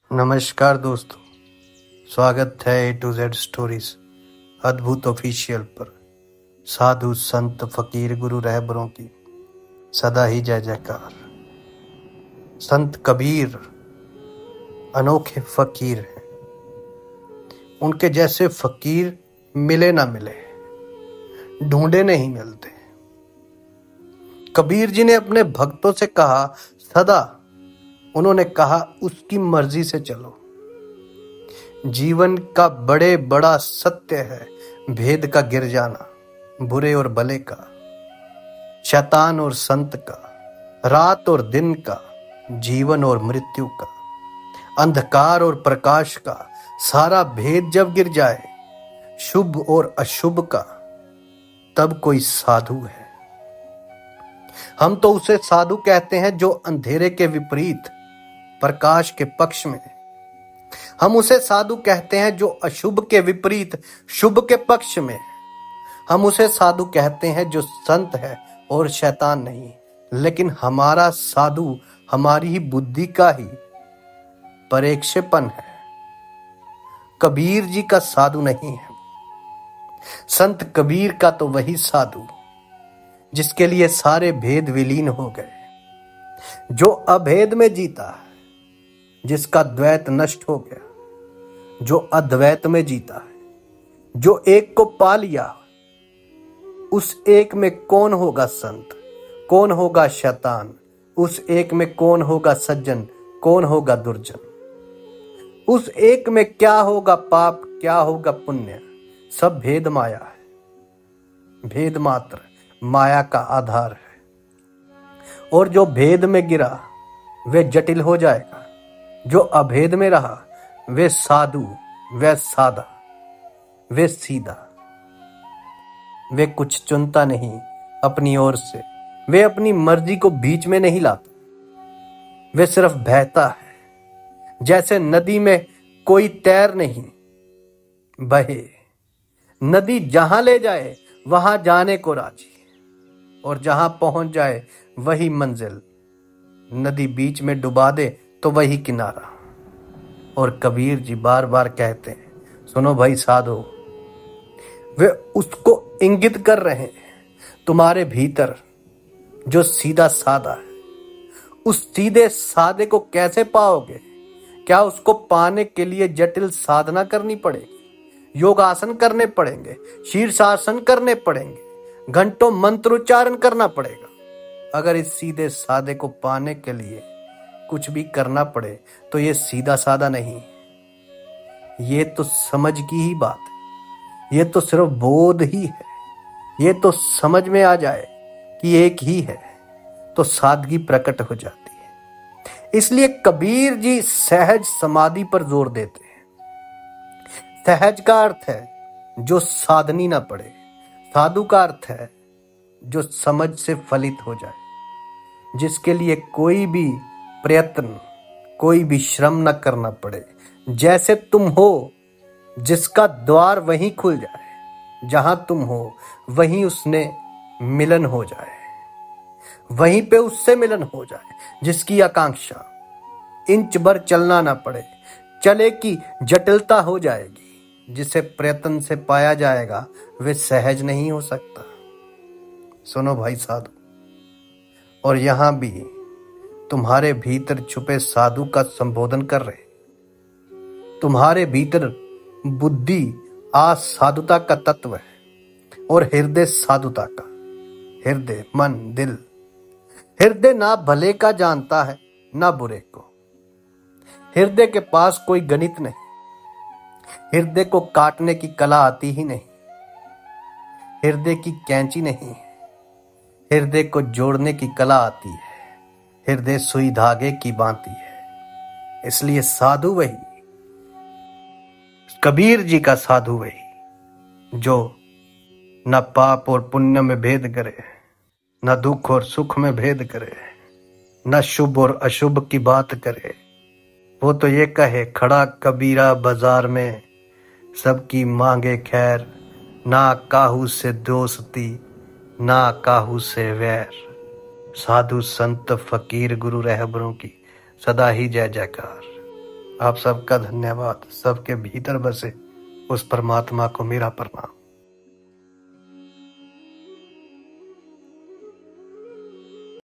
नमस्कार दोस्तों, स्वागत है A to Z स्टोरीज अद्भुत ऑफिशियल पर। साधु संत फकीर गुरु रहबरों की सदा ही जय जयकार। संत कबीर अनोखे फकीर हैं। उनके जैसे फकीर मिले ना मिले, ढूंढे नहीं मिलते। कबीर जी ने अपने भक्तों से कहा, सदा उन्होंने कहा उसकी मर्जी से चलो। जीवन का बड़े बड़ा सत्य है भेद का गिर जाना, बुरे और भले का, शैतान और संत का, रात और दिन का, जीवन और मृत्यु का, अंधकार और प्रकाश का। सारा भेद जब गिर जाए शुभ और अशुभ का, तब कोई साधु है। हम तो उसे साधु कहते हैं जो अंधेरे के विपरीत प्रकाश के पक्ष में। हम उसे साधु कहते हैं जो अशुभ के विपरीत शुभ के पक्ष में। हम उसे साधु कहते हैं जो संत है और शैतान नहीं। लेकिन हमारा साधु हमारी ही बुद्धि का ही परेक्षेपण है, कबीर जी का साधु नहीं है। संत कबीर का तो वही साधु जिसके लिए सारे भेद विलीन हो गए, जो अभेद में जीता है, जिसका द्वैत नष्ट हो गया, जो अद्वैत में जीता है, जो एक को पा लिया। उस एक में कौन होगा संत, कौन होगा शैतान, उस एक में कौन होगा सज्जन, कौन होगा दुर्जन। उस एक में क्या होगा पाप, क्या होगा पुण्य, सब भेद माया है। भेद मात्र माया का आधार है। और जो भेद में गिरा वे जटिल हो जाएगा, जो अभेद में रहा वे साधु, वे सादा, वे सीधा। वे कुछ चुनता नहीं अपनी ओर से, वे अपनी मर्जी को बीच में नहीं लाता। वे सिर्फ बहता है, जैसे नदी में कोई तैर नहीं, बहे। नदी जहां ले जाए वहां जाने को राजी, और जहां पहुंच जाए वही मंजिल। नदी बीच में डुबा दे तो वही किनारा। और कबीर जी बार बार कहते हैं, सुनो भाई साधो, वे उसको इंगित कर रहे हैं तुम्हारे भीतर जो सीधा साधा है। उस सीधे साधे को कैसे पाओगे? क्या उसको पाने के लिए जटिल साधना करनी पड़ेगी, योगासन करने पड़ेंगे, शीर्षासन करने पड़ेंगे, घंटों मंत्र उच्चारण करना पड़ेगा? अगर इस सीधे साधे को पाने के लिए कुछ भी करना पड़े तो ये सीधा साधा नहीं, ये तो समझ की ही बात है। ये तो सिर्फ बोध ही है। ये तो समझ में आ जाए कि एक ही है तो सादगी प्रकट हो जाती है। इसलिए कबीर जी सहज समाधि पर जोर देते हैं। सहज का अर्थ है जो साधनी ना पड़े, साधु का अर्थ है जो समझ से फलित हो जाए, जिसके लिए कोई भी प्रयत्न, कोई भी श्रम न करना पड़े। जैसे तुम हो, जिसका द्वार वहीं खुल जाए, जहां तुम हो वहीं उसने मिलन हो जाए, वहीं पे उससे मिलन हो जाए। जिसकी आकांक्षा इंच भर चलना ना पड़े, चले की जटिलता हो जाएगी। जिसे प्रयत्न से पाया जाएगा वे सहज नहीं हो सकता। सुनो भाई साधु, और यहां भी तुम्हारे भीतर छुपे साधु का संबोधन कर रहे। तुम्हारे भीतर बुद्धि असाधुता का तत्व है और हृदय साधुता का। हृदय मन दिल, हृदय ना भले का जानता है ना बुरे को। हृदय के पास कोई गणित नहीं, हृदय को काटने की कला आती ही नहीं, हृदय की कैंची नहीं, हृदय को जोड़ने की कला आती है। हृदय सुई धागे की बांती है। इसलिए साधु वही, कबीर जी का साधु वही जो न पाप और पुण्य में भेद करे, न दुख और सुख में भेद करे, न शुभ और अशुभ की बात करे। वो तो ये कहे, खड़ा कबीरा बाजार में सबकी मांगे खैर, ना काहू से दोस्ती ना काहू से वैर। साधु संत फकीर गुरु रहबरों की सदा ही जय जयकार। आप सबका धन्यवाद। सबके भीतर बसे उस परमात्मा को मेरा प्रणाम।